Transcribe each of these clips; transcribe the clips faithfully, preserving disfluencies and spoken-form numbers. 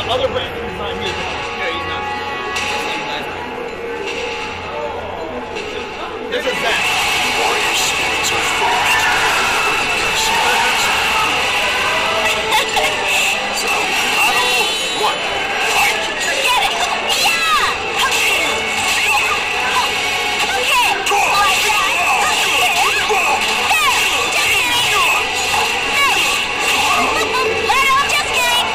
other Brandon is not here. Yeah, he's not. This is that. Warrior spirits are formed. So, battle one. Fight! Forget it! Yeah! Okay! Okay! Like that! There! Just kidding! Let off, just kidding!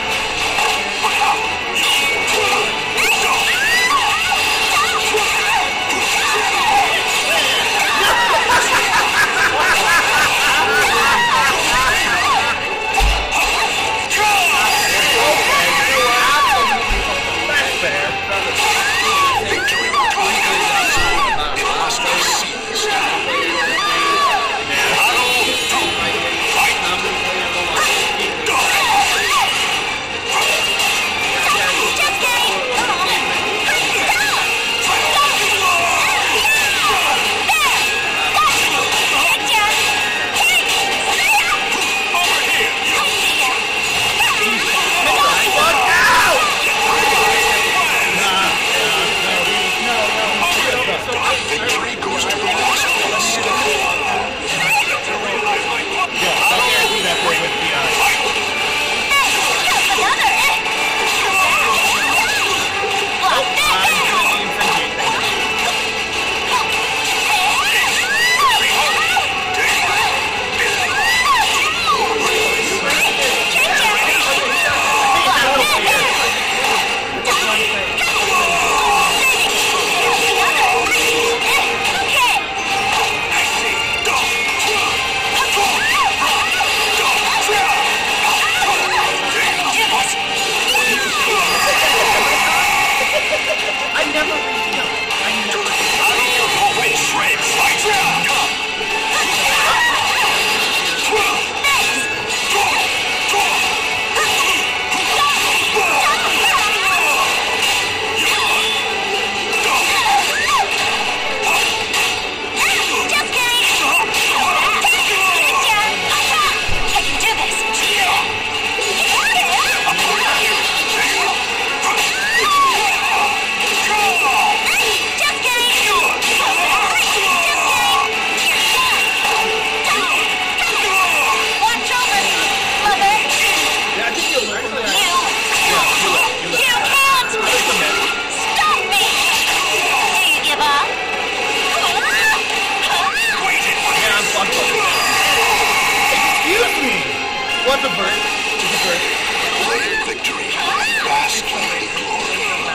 What's a bird? It's a bird. Player victory. Bask in glory.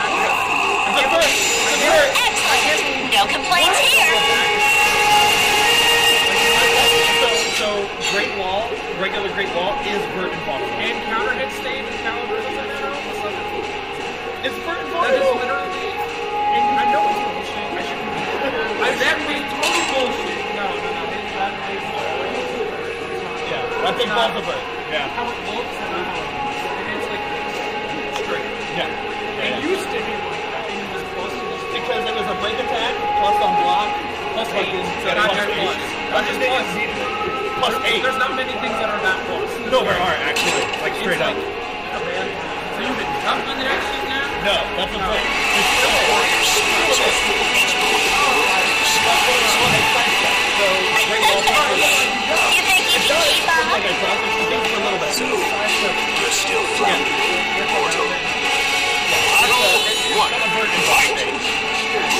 It's a bird. It's a bird. Excellent. No complaints here. So, so Great Wall, regular Great Wall is Bert and Fox. And counter hit stage and caliber is that show? It's Bert and Fox. That is literally. And I know it's bullshit. I shouldn't. I that was total bullshit. No, no, no. His that is Yeah, I think both of Bert. Yeah. How it looks and how it is like straight. Yeah. It yeah. used to be like that. It was supposed to be Because it was a break attack, plus on block, plus eight. fucking Get out there plus. Not just plus. Plus eight. There's not many things that are that close. No, there are actually. Like straight It's up. like, oh, man. So you've been dumping in that shit now? No, that's what I'm saying. It's still Warrior spirits are forged. So, Great Wall Power. You think you It can does. keep up? Like I dropped it, it does for a little bit. So, you're still floundering. Proton. Battle one. Fight.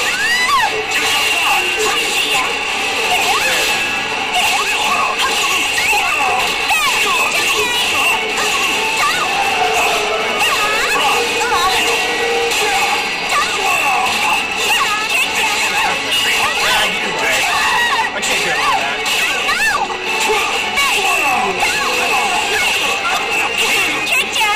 I can't get on that. Kick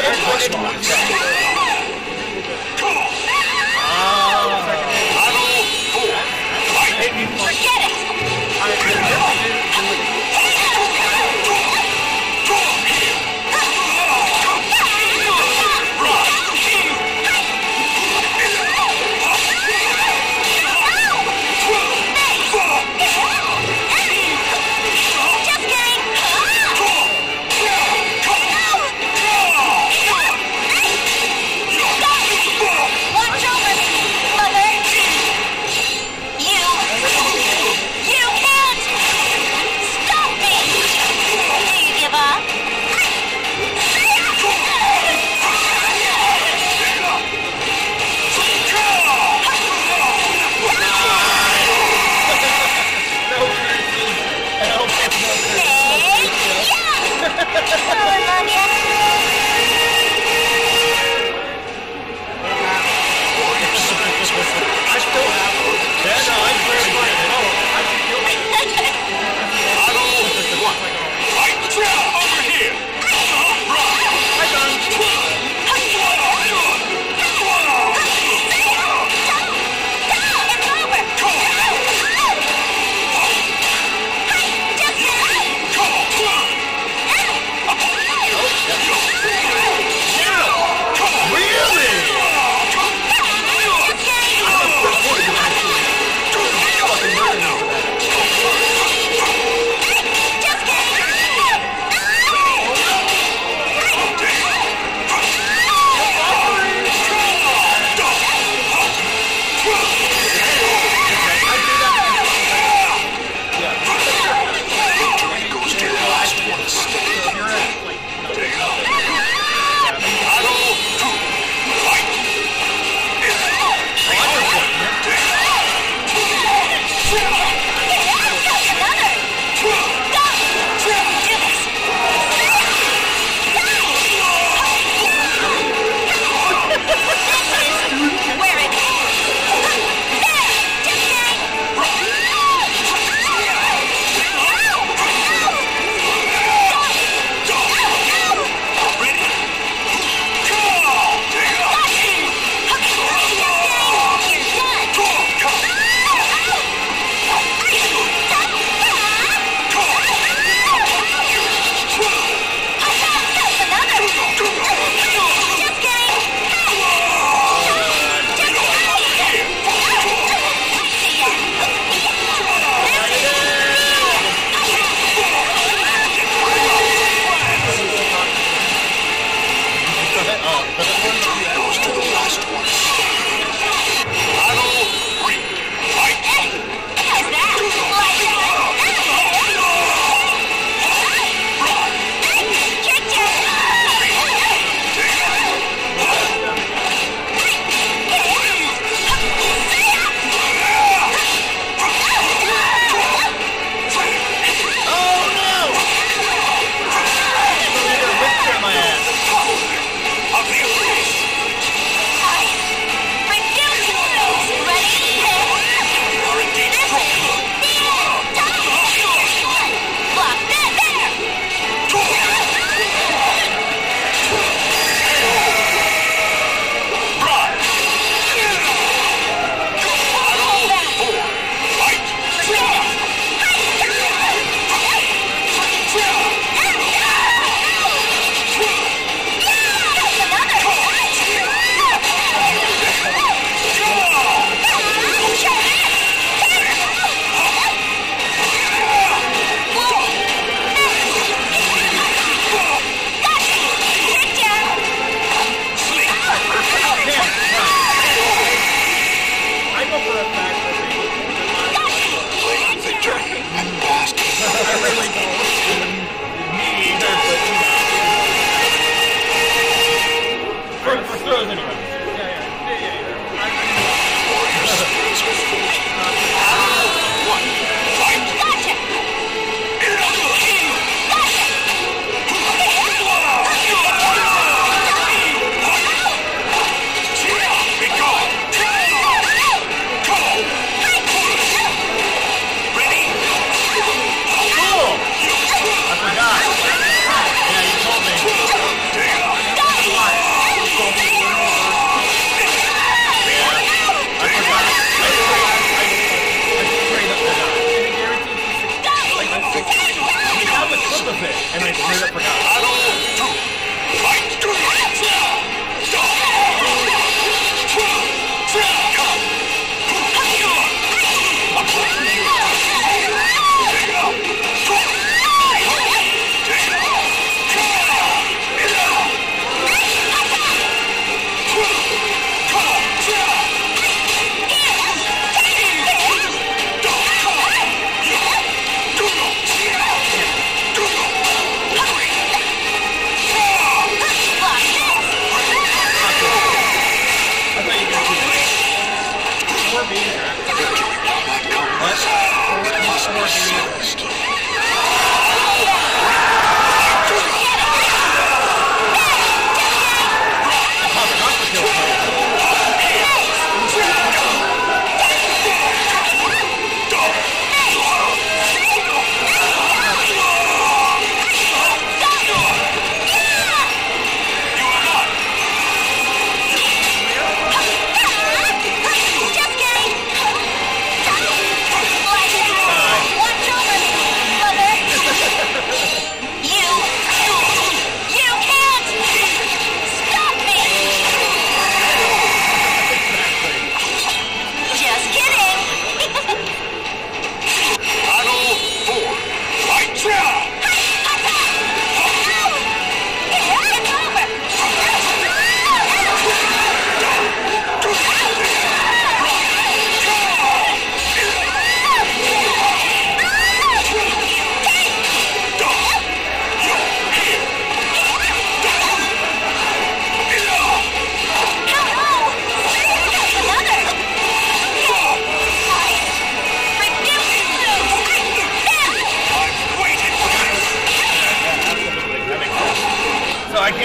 Just kidding.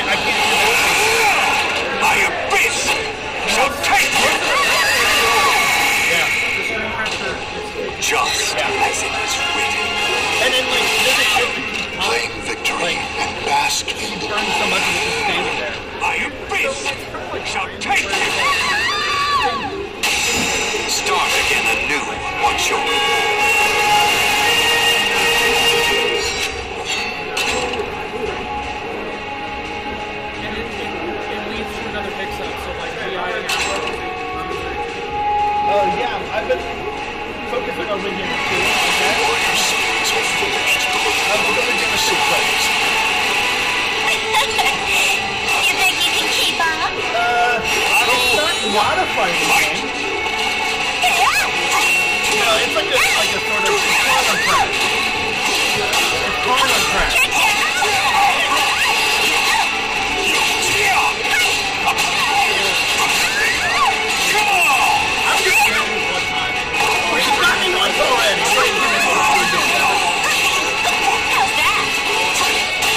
I can't do that. My abyss shall take you. Yeah. The screen pressure is Just Yeah. as it is written. And then, like, does it give the key Claim victory and bask in the burn so much of it just standing there? My abyss shall take you. Start again anew once you're and it, it, it leads to another mix-up. So like V I and Apple. Oh, yeah, I've been focusing on Windows too. Okay? warrior souls are full of I'm going to give a shit place. You think you can keep up? Uh, it's not modifying anything. You know, it's like a, like a sort of quantum crash. It's quantum crash. Kick it I'm just doing this one time. You got me once already. Wait, give me one. How's that?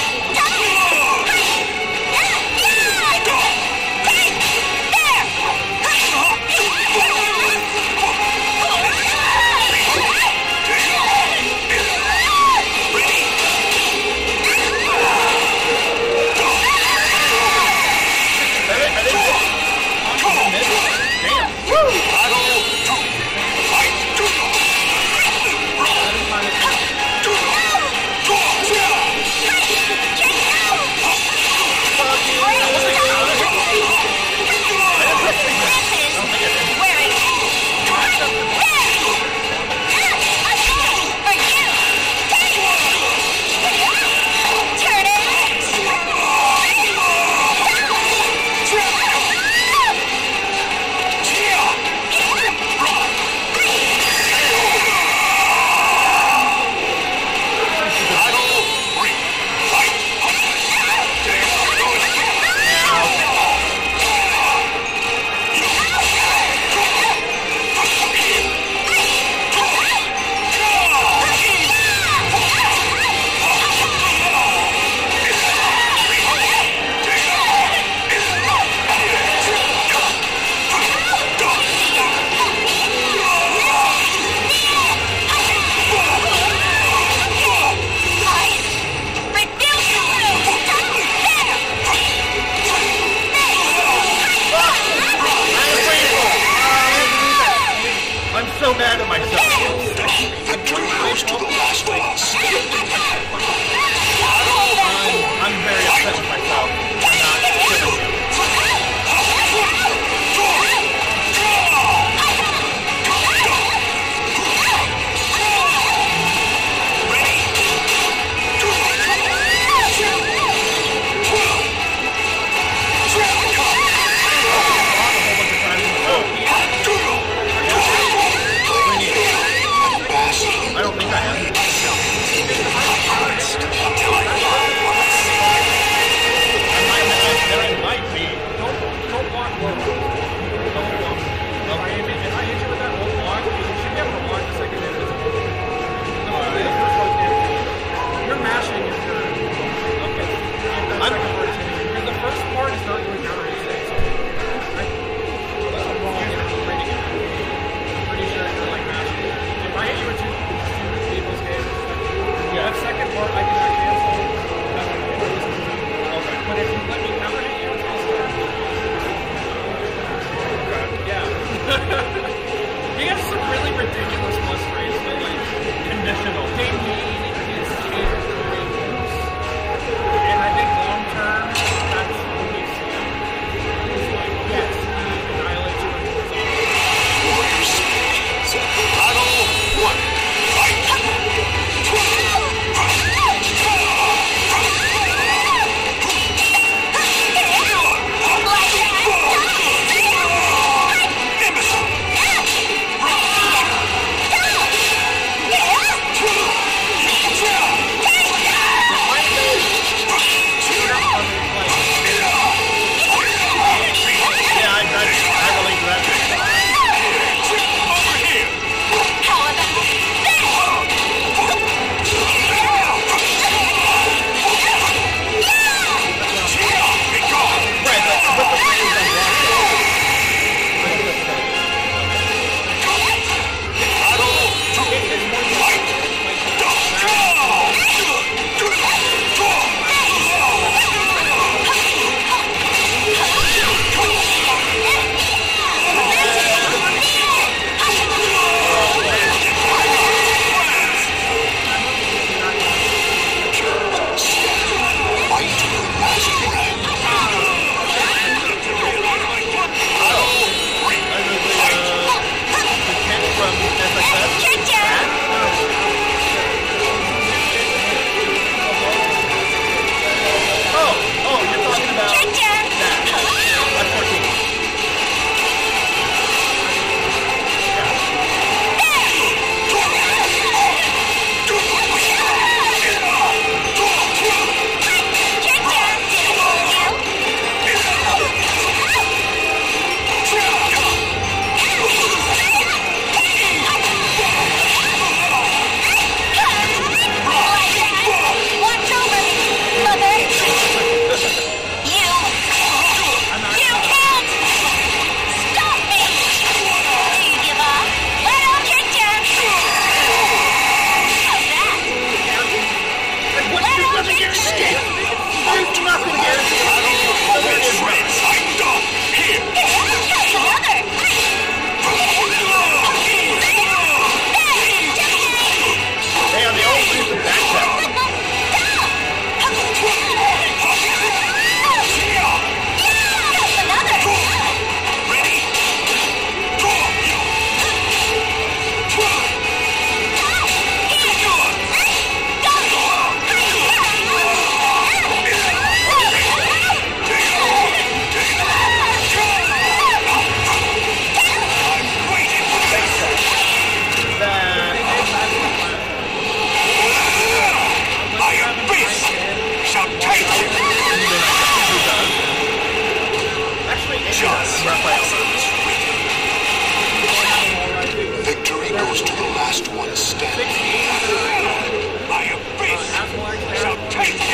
Victory goes to the last one standing. My abyss shall take you.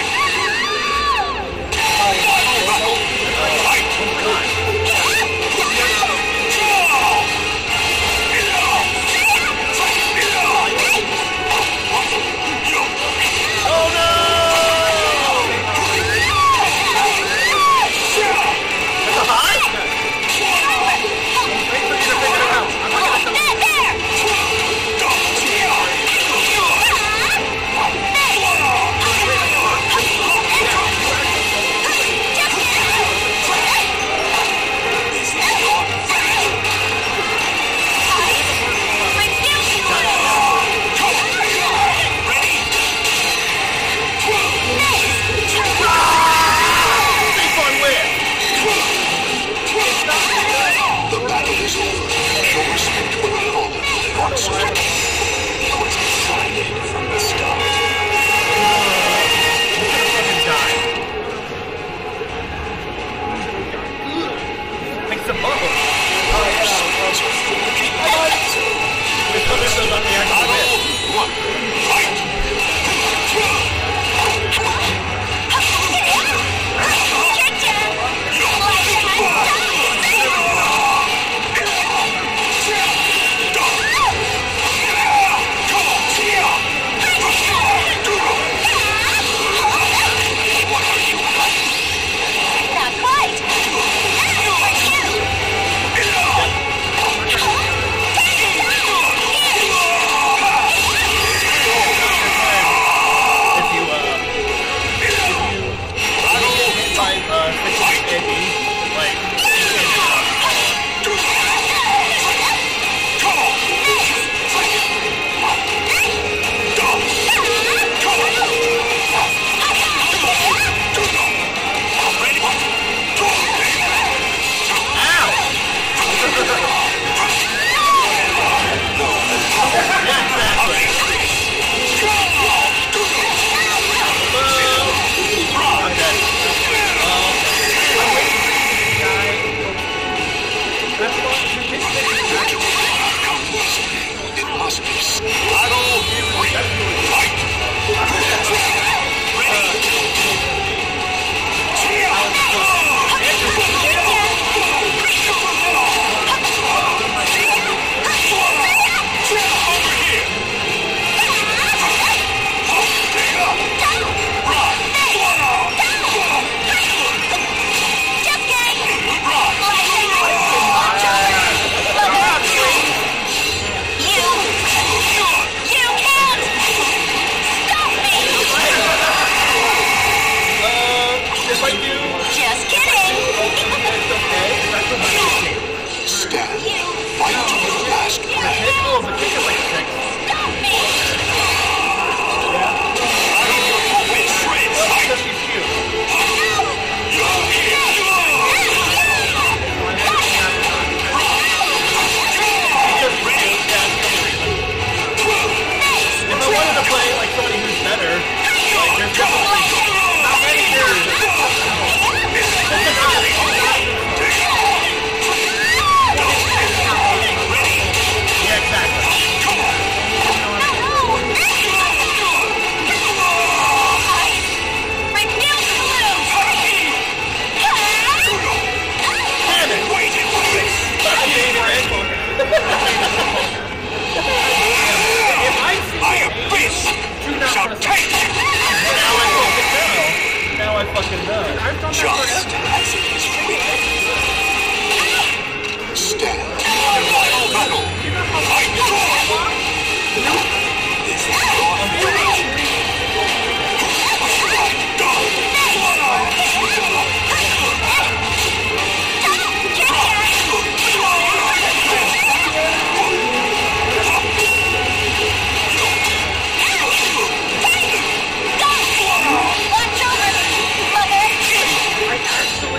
actually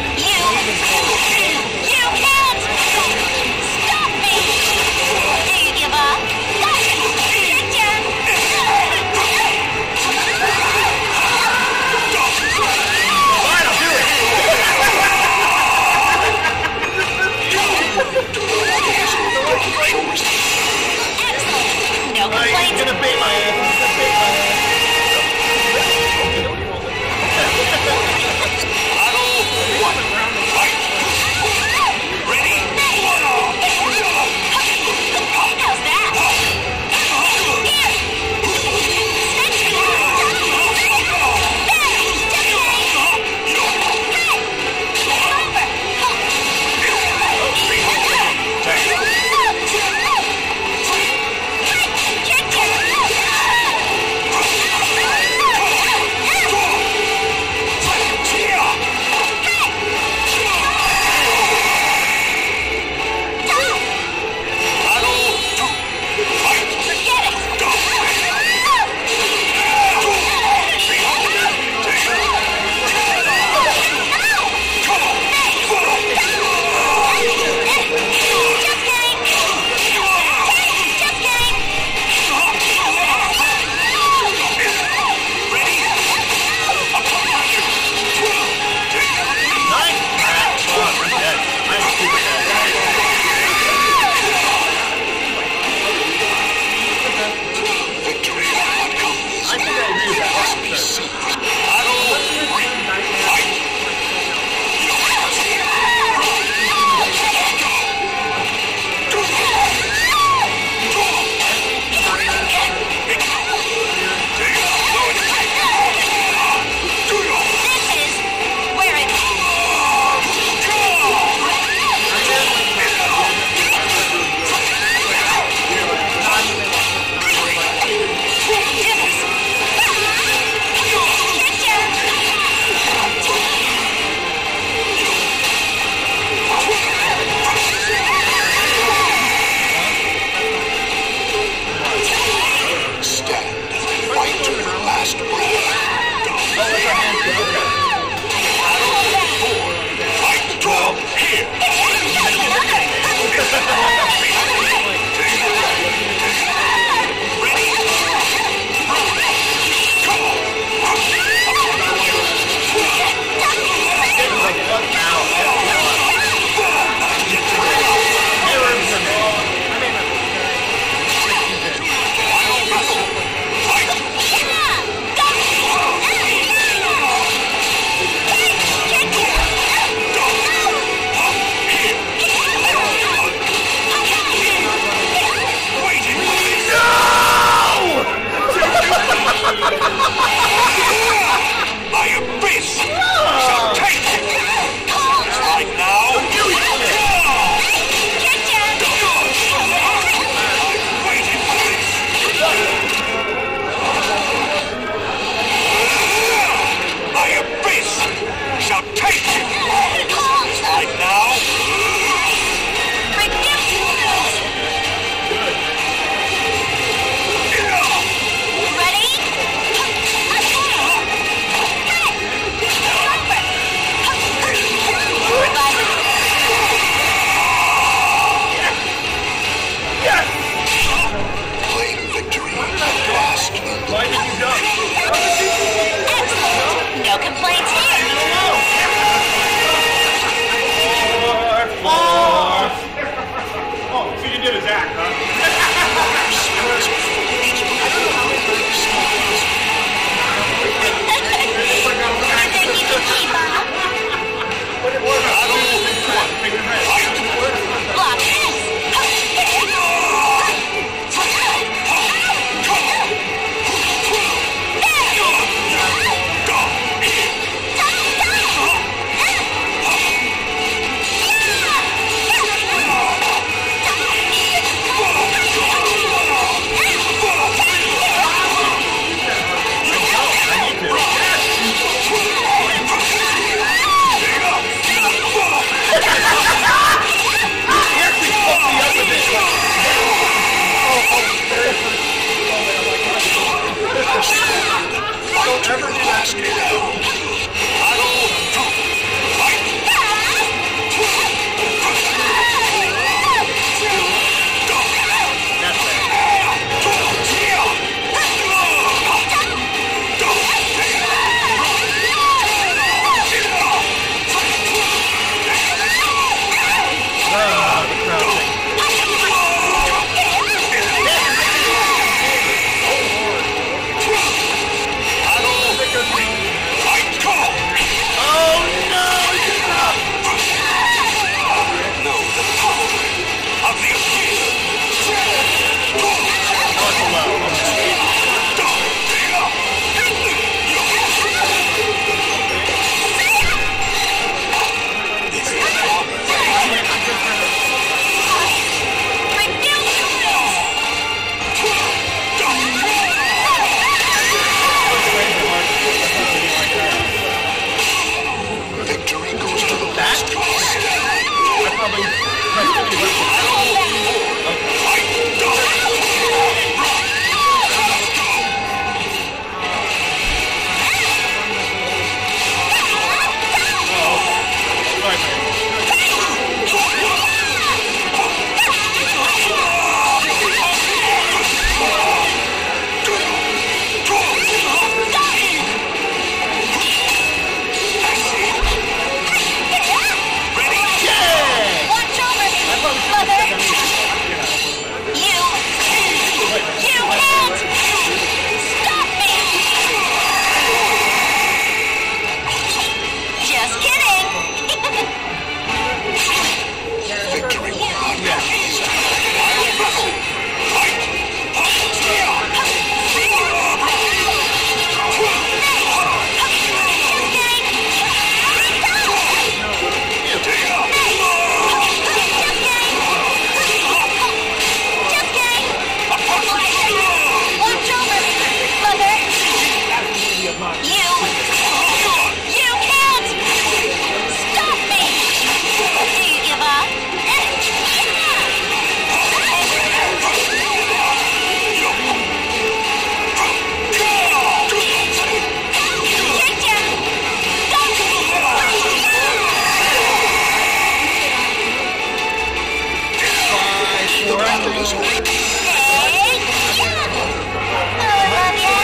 He's weak. Hey, yeah. Oh, I love ya.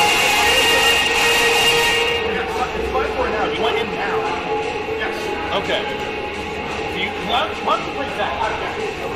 It's five four now. You went in now. Yes. Okay. You, once, once you play that.